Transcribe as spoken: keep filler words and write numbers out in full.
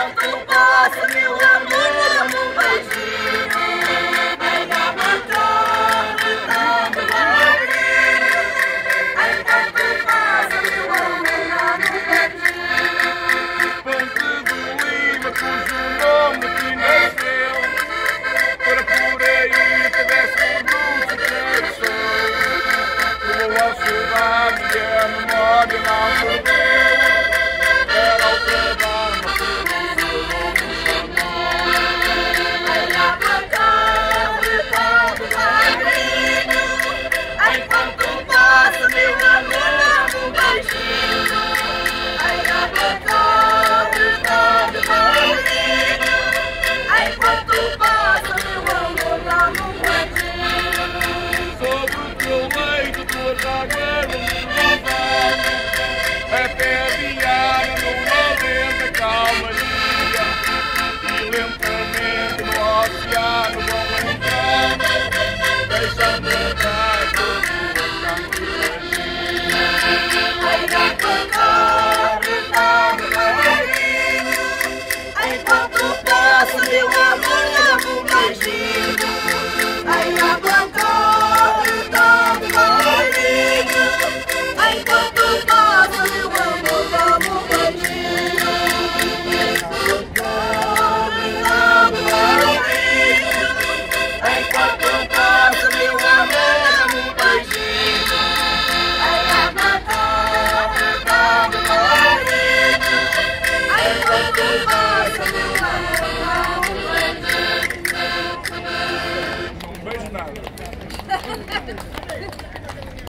enquanto passa meu amor no vazio. Ai, garoto, gritando alegria. Ai, enquanto passa meu amor no vazio. Ponte de Lima, cujo nome que nasceu, para por aí te desse luz e cresceu. Como a saudade e a memória não perdeu, era o trabalho que nos chamou. Ai, garoto, gritando alegria. Ai, enquanto passa meu amor no vazio. Ai, garoto, gritando alegria. Ai, enquanto passa meu amor lá no vazio. Sobre o teu leito, tuas águas renovadas, até adiar numa lenta calmaria, e lentamente no oceano vão entrando, deixando atrás todas as Ai, garoto, gritando alegria. Ai, enquanto passa meu amor